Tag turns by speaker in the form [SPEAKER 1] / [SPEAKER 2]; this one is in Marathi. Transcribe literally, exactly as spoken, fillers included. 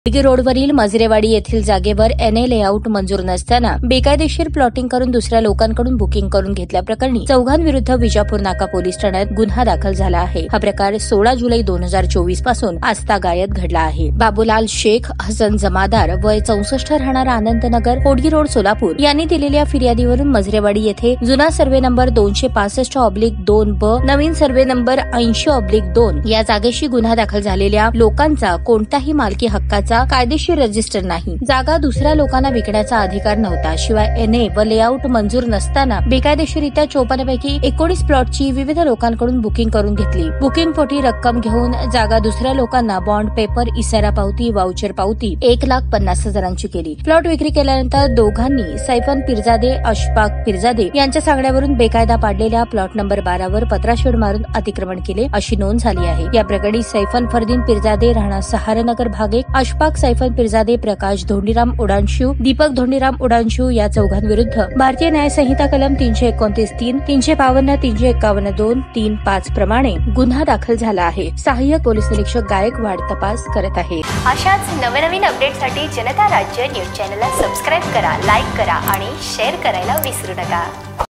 [SPEAKER 1] दिघी रोडवरील मजरेवाडी येथील जागेवर एनए लेआउट मंजूर नसताना बेकायदेशीर प्लॉटिंग करून दुसऱ्या लोकांकडून बुकिंग करून घेतल्याप्रकरणी चौघांविरुद्ध विजापूर नाका पोलीस ठाण्यात गुन्हा दाखल झाला आहे। हा प्रकार सोळा जुलै दोन हजार चोवीस पासून आस्तागायत घडला आहे। बाबूलाल शेख हसन जमादार वय चौसष्ट राहणार आनंदनगर होडगी रोड सोलापूर यांनी दिलेल्या फिर्यादीवरून मजरेवाडी येथे जुना सर्वे नंबर दोनशे पासष्ट ऑब्लिक दोन ब नवीन सर्वे नंबर ऐंशी ऑब्लिक दोन या जागेशी गुन्हा दाखल झालेल्या लोकांचा कोणताही मालकी हक्काचा कायदेशीर रजिस्टर नाही। जागा दुसऱ्या लोकांना विकण्याचा अधिकार नव्हता। शिवाय एनए व लेआउट मंजूर नसताना बेकायदेशीरित्या चोपन्न पैकी एकोणीस प्लॉटची विविध लोकांकडून बुकिंग करून घेतली। बुकिंग पोटी रक्कम घेऊन जागा दुसऱ्या लोकांना बॉन्ड पेपर, इसारा पावती, वाउचर पावती एक लाख पन्नास हजारांची केली। प्लॉट विक्री केल्यानंतर दोघांनी सैफन पिरजादे, अशफाक पिरजादे यांच्या सांगण्यावरून बेकायदा पाडलेल्या प्लॉट नंबर बारा वर पत्राशेड मारून अतिक्रमण केले अशी नोंद झाली आहे। या प्रकरणी सैफन फरदीन पिरजादे राहणार सहारनगर भाग एक, अशफाक सैफन पिरजादे, प्रकाश धोंडीराम उडांशू, दीपक धोंडीराम उडांशू या चौघांविरुद्ध भारतीय न्याय संहिता कलम तीनशे एकोणतीस तीन, तीनशे बावन्न, तीनशे एकावन्न दोन, तीन पाच प्रमाणे गुन्हा दाखल झाला आहे। सहाय्यक पोलीस निरीक्षक गायकवाड तपास करत आहेत।
[SPEAKER 2] अशाच नवनवीन अपडेटसाठी जनता राज्य न्यूज चॅनलला सबस्क्राईब करा, लाईक करा आणि शेअर करायला विसरू नका।